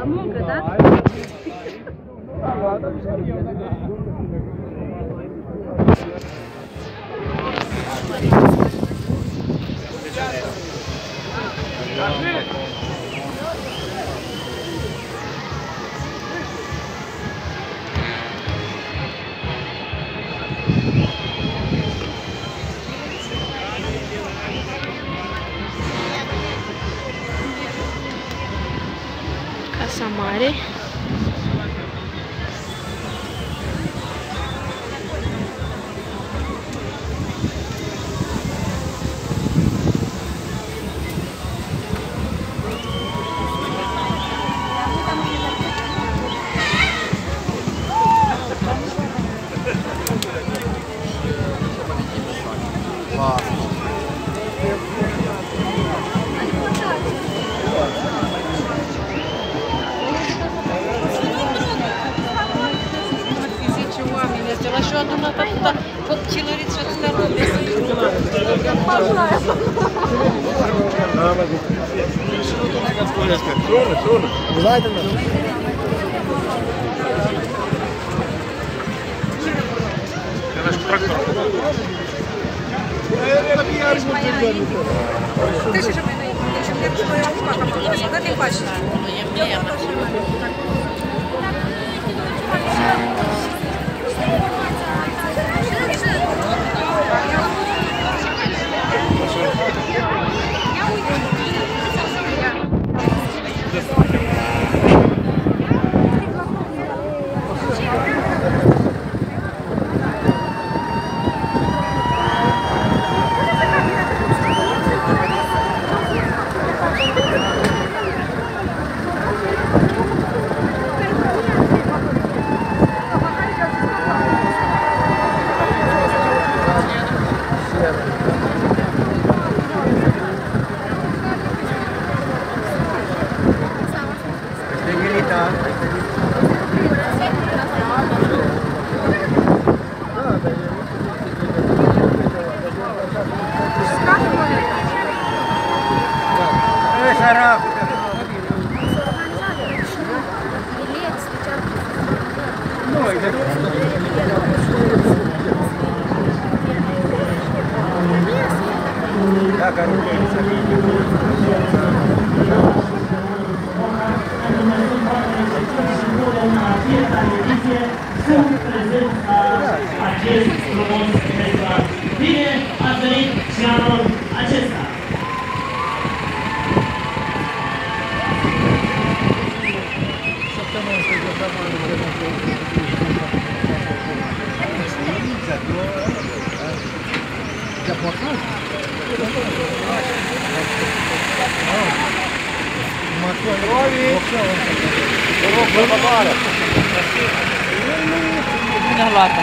muncă, da? Casa mare. La și-o adunat atâta copilăriți și atâta robe. Ты же меня не знаешь, что ты хочешь? Bine ați venit și anul acesta! Bine luată.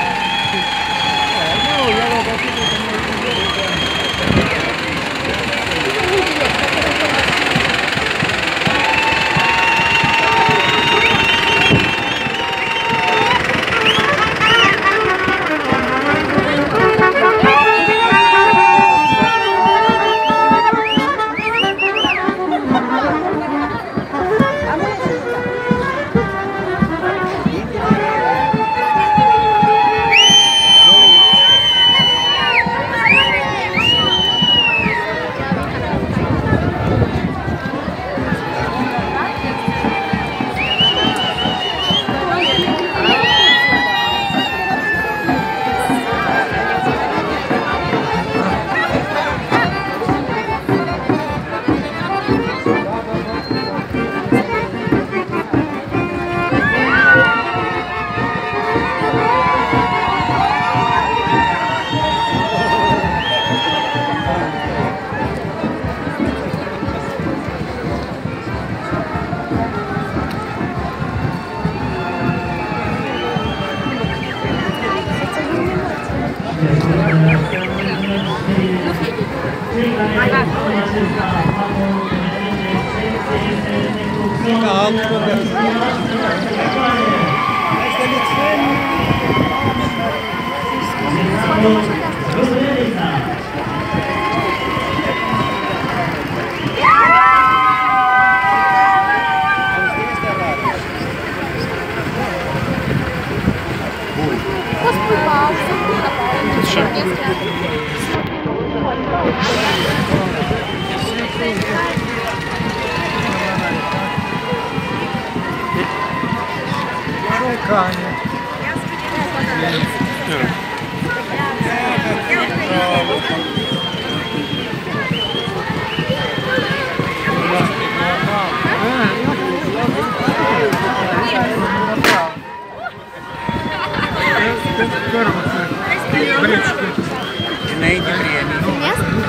Înainte prieteni.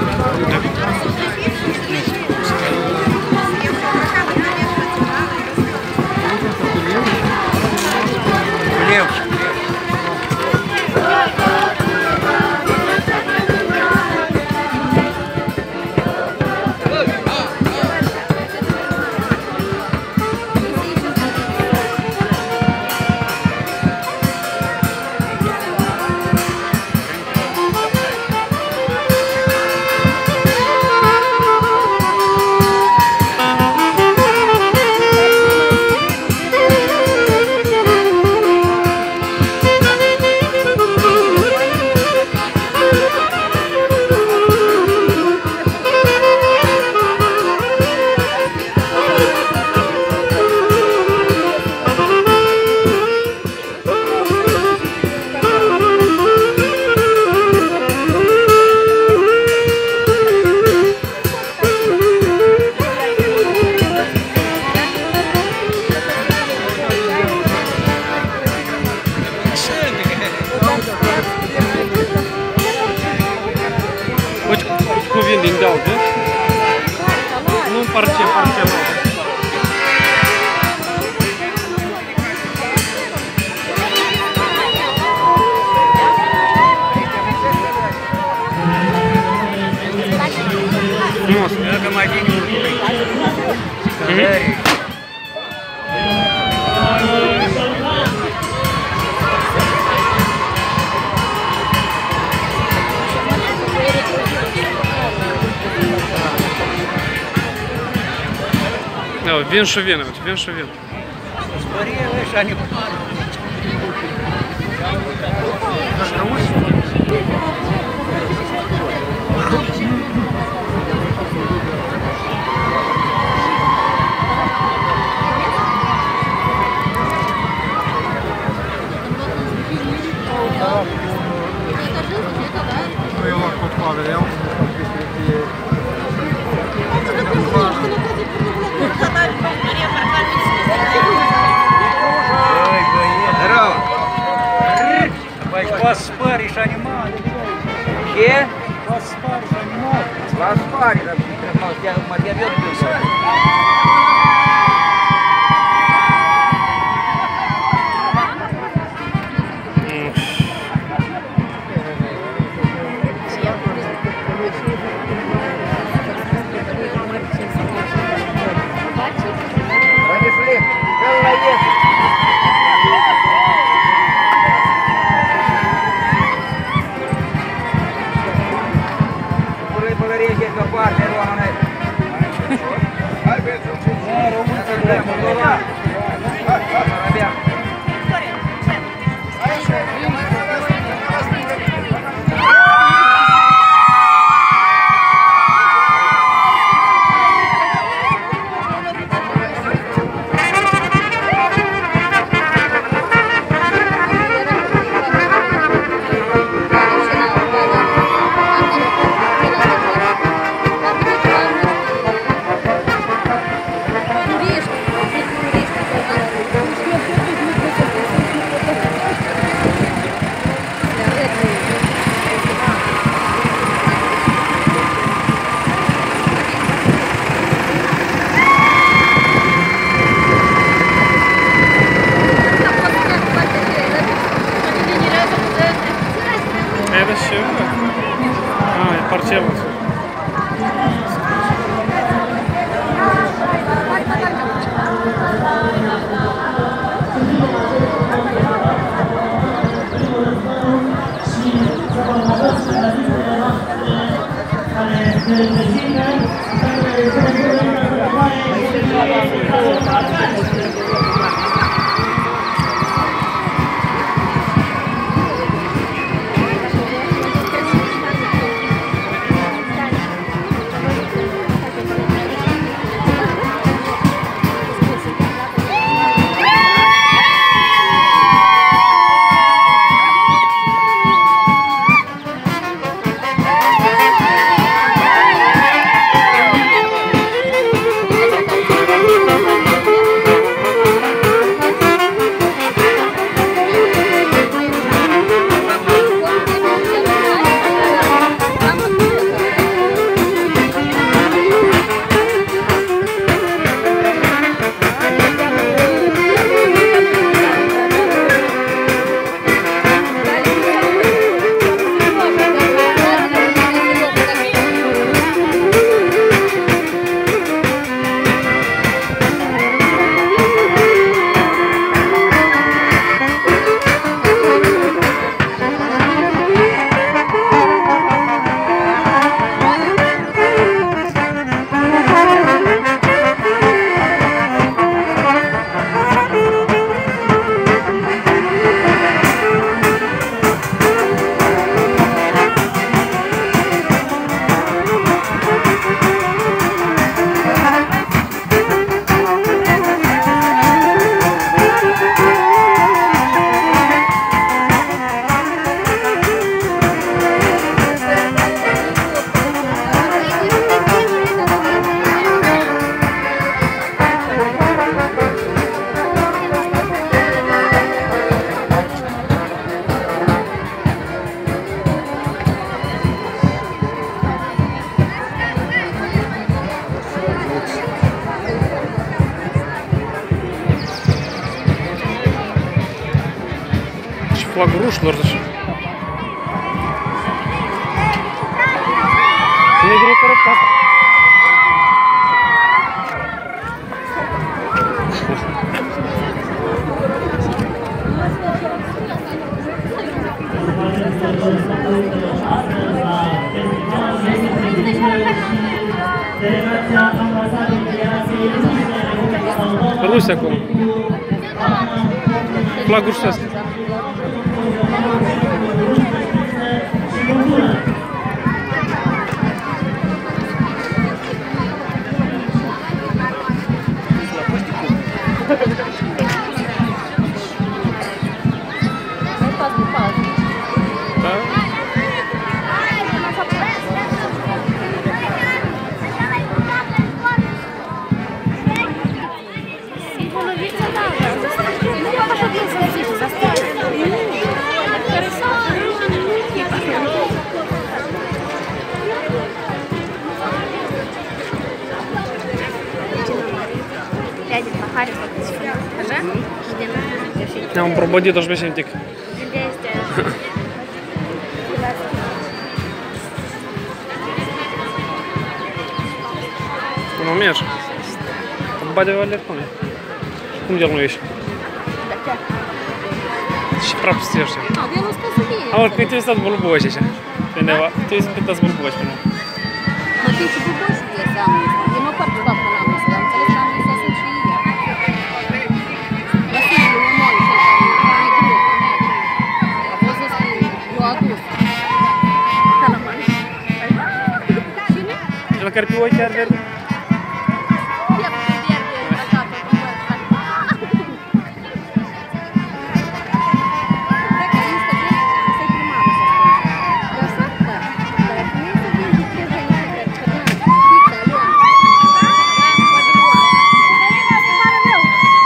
Cum vin din deal, vezi? Nu împărțe parcela. Frumos. Dacă mai vine Da, vin și vin, uite, vin și vin. Spărie ăștia ne Poți spări și animale. Ce? Poți spări și animale. La spări, dar mă deviot de spări. Это что? А, парчела. flagul rușilor, așa. Negru e corect asta. Rusia acolo. Flagul rusească. Ne-am probădit-o și pe tic. Nu mergi. Bade o alertone. Cum de-l nu ieși? Și praf să ieși. A, ori când trebuie să dați bulboși așa. Pe undeva. Trebuie să dați bulboși pe undeva. Mă tem și bulboși de seamă. Eu mă participam până la măsă, dar înțeles că am măsă sunt și eu. Vasilul Umoi, cel care e greu, a fost ăsta, eu adus. Calaman. Cine? Cel care pe ochi are verde? Ia pe verde, așa, pe verde. Dacă este verde, să-i primarul să spune. De asta? Da. Dar nu este verde, trebuie să ne cărăm. Pică, luăm. Da, poate luăm. Mare meu.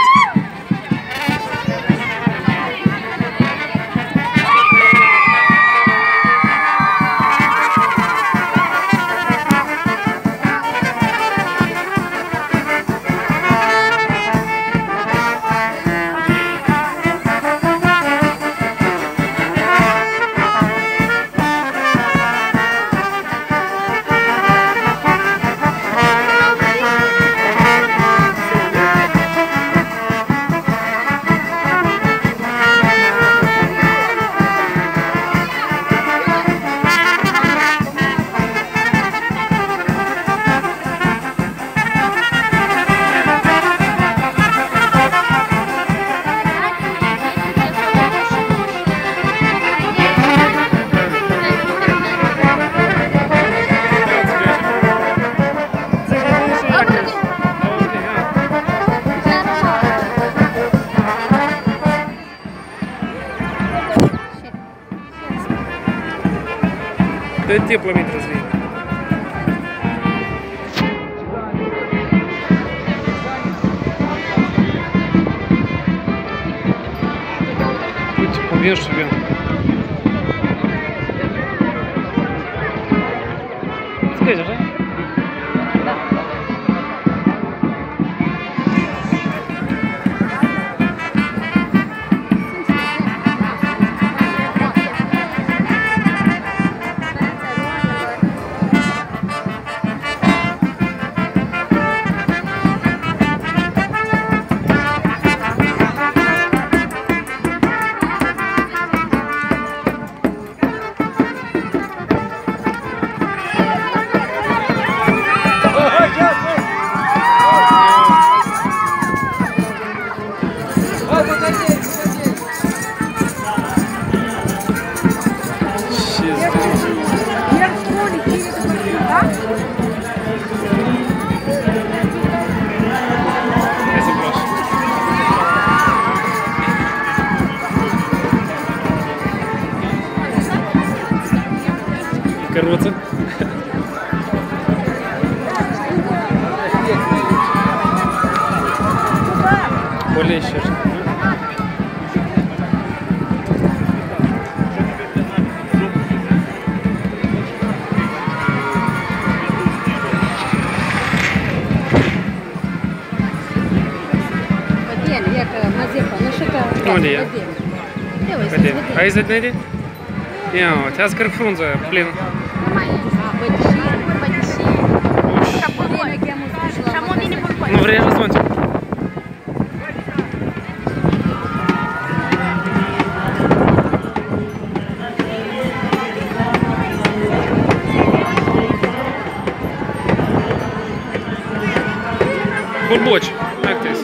Да теплыми развей. Будь уверен себе. Скажи, да? Короче. Полещешь. Як Мазепа, ну що Де я? Păi, hai să vedem. Ia, uite, azi cred frunză plină. Nu vrei așa să mânci? Бурбоч, как ты?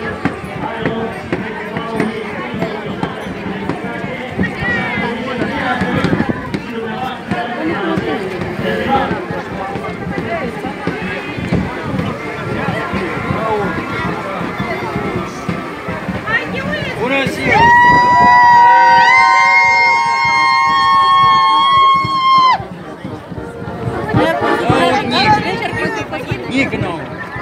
Ник, ну.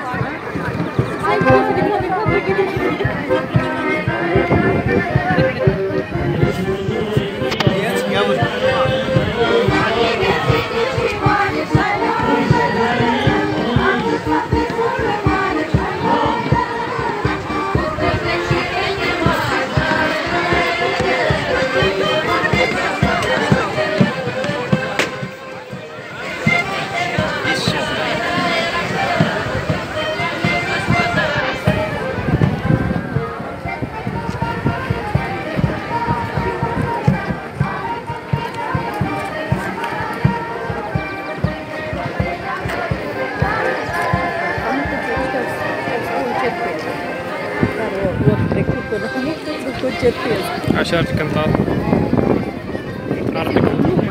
Așa ar fi cântat. Artic.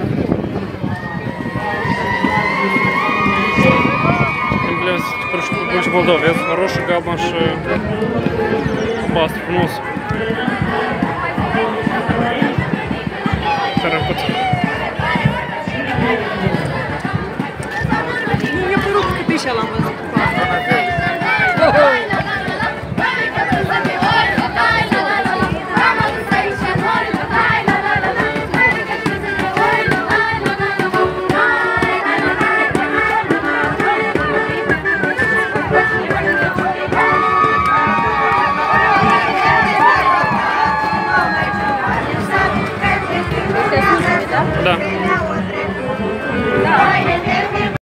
Emblem больше Молдовец. Хороший габаш. Баст нос. Тарапот. Мне по-русски ты еще лампа.